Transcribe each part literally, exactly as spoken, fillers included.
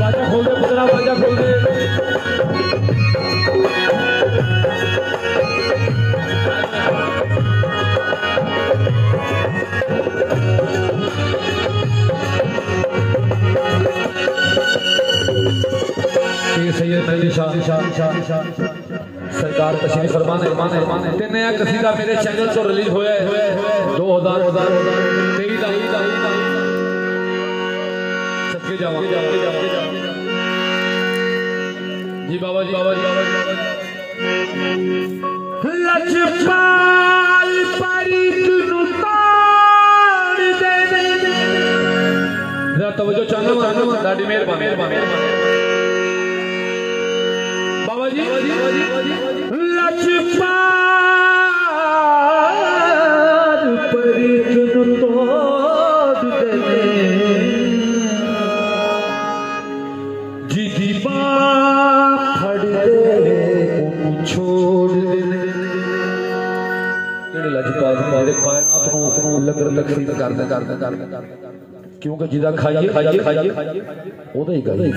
दरवाजा खोल दे पुत्रा, दरवाजा खोल दे। सरकार तशरीफ फरमाने माने माने ते नया कसीदा मेरे चैनल तो रिलीज होया है दो हज़ार तेईस दा सबके जावा जी बाबा जी बाबा जी लजपाल परी तुनु ताड़ दे दे जरा तवज्जो चाहना दादी मेहरबानी बाबा जी लजपाल परी तुनु तोड़ दे दे जी दीवा फड़ दे छोड़ दे जेड़े लजपाल मेरे कायनात नूं लंगर तकसीम करदे करदे करदे क्योंकि जिदा खाइए खाइए खाइए ओदा ही गाइए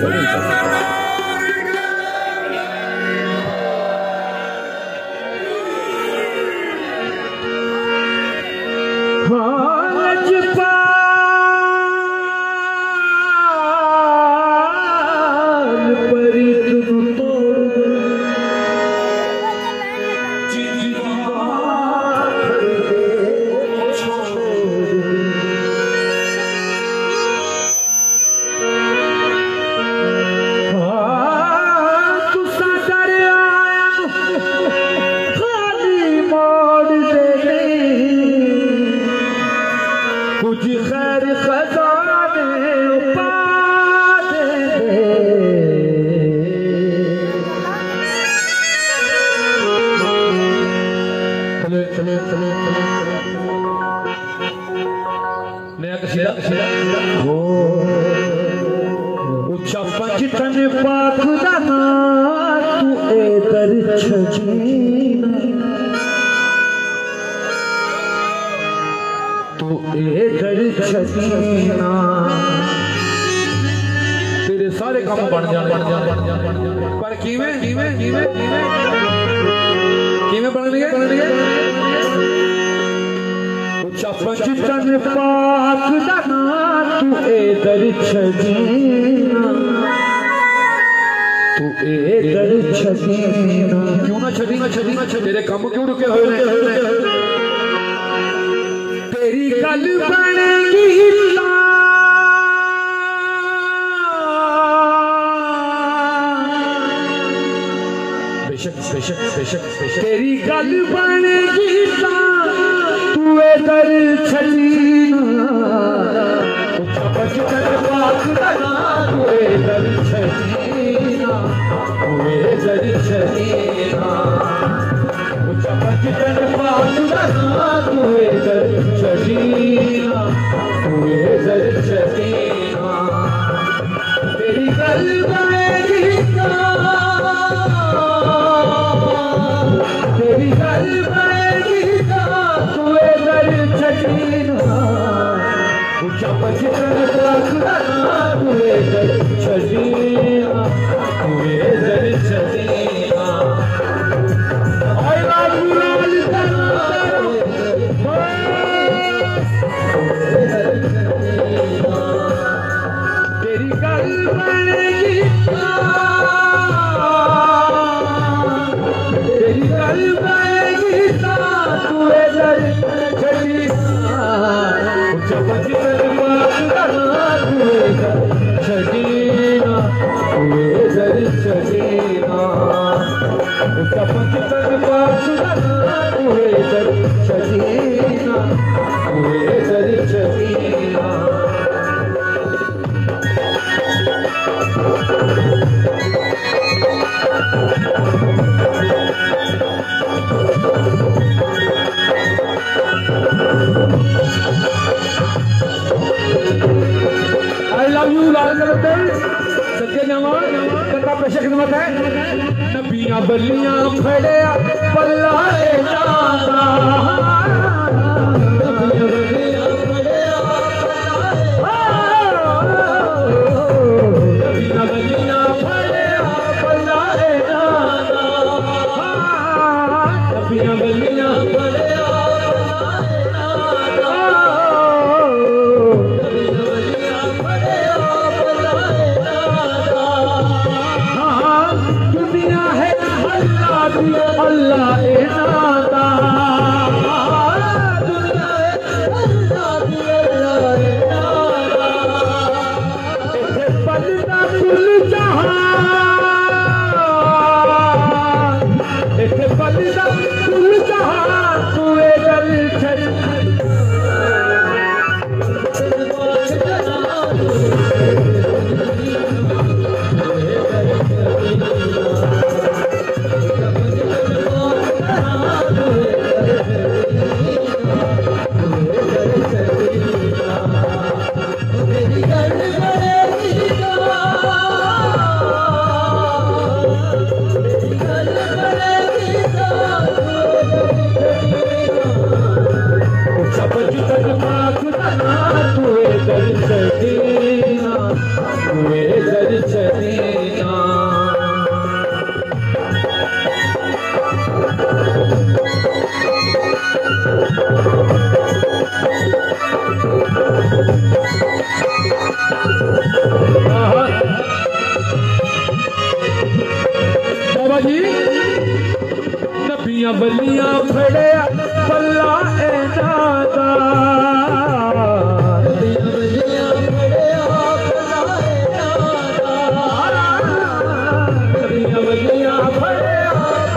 तेरे सारे काम बन जाने पर किवें किवें किवें किवें बनणगे बनणगे उच्चा पंचतन पाक दा नाम तू ए दर छदीना तू ए दर छदीना क्यों ना छदीना छदीना तेरे काम क्यों रुके हुए ने तेरी गल बनेगी बेशक बेशक बेशक बेशक तेरी गल बनेगी तू इधर छलीना उच्चा पंचतन पाक दा नाम तू इधर छलीना तू इधर छलीना उच्चा पंचतन पाक दा नाम तू इधर छलीना तू इधर छलीना तेरी गल बनेगी तेरी गल बनेगी तू इधर छलीना उच्चा पंचतन पाक दा नाम तू इधर छलीना तू इधर छलीना आई लव यू तेरी गल बनेगी तेरी गल बनेगी तू इधर छलीना उच्चा पंचतन पाक दा नाम तू इधर छलीना तू इधर छलीना उच्चा पंचतन पाक दा नाम तू इधर छलीना तू इधर छलीना I love you लाल करते सच्चे जावा करता पेश खिदमत है नबियां बलियां फड़िया पल्ला ए जादा नबियां बलियां फड़िया नबियां कुल जहान इथे बलिदा कुल जहान तुए दर छड़ी बाबा जी नबियां बलियां फड़िया पल्ला ए दादा नबियां बलियां फड़िया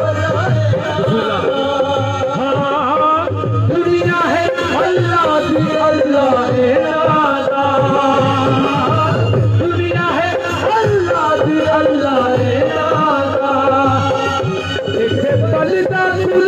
हाँ दुनिया है अल्लाह दी अल्लाह ए दादा दुनिया है अल्लाह दी अल्लाह ए बलिदा कुल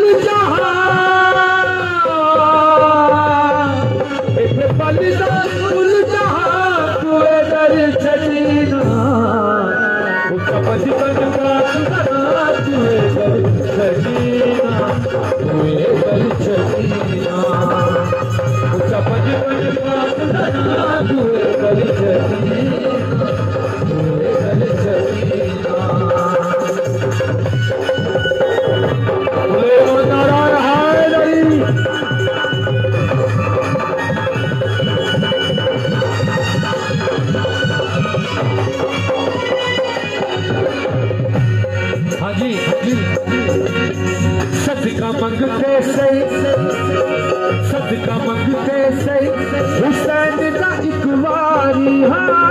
जहान इथे बलिदा कुल जहान तुए दर छड़ीना उका बचपन का खुदा तुए दर छड़ीना तुए दर छड़ीना उका बचपन का खुदा तुए दर छड़ीना तुए दर छड़ीना हाँ जी सदका मंगते सही सदका मंगते सही हुसैन दा एक वारी हाँ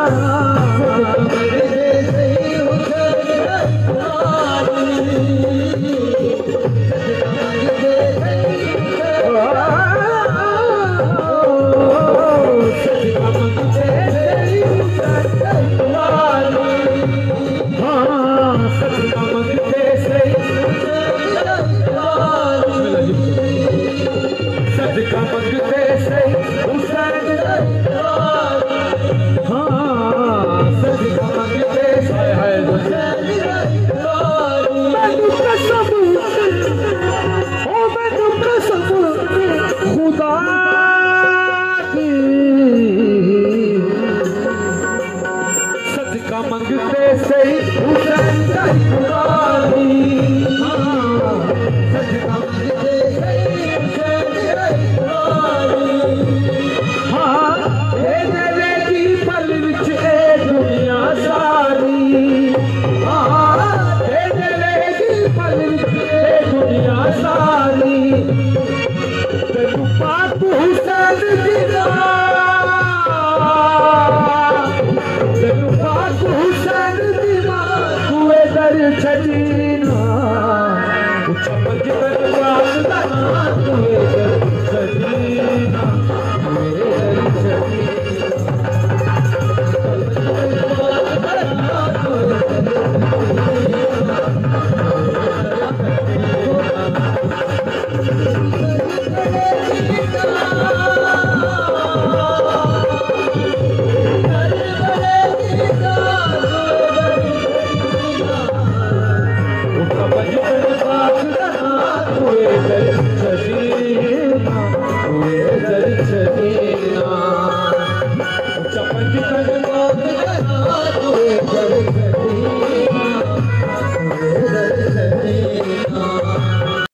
मंगते सही हुसैन दा एक वारी सदका मंगते सही हुसैन दा एक वारी हाँ ए दिले दी पल विच ए दुनिया सारी हाँ ए दिले दी पल विच ए दुनिया सारी तेनू पाक हुसैन दी हुसैन दी मां तुए दर छड़ी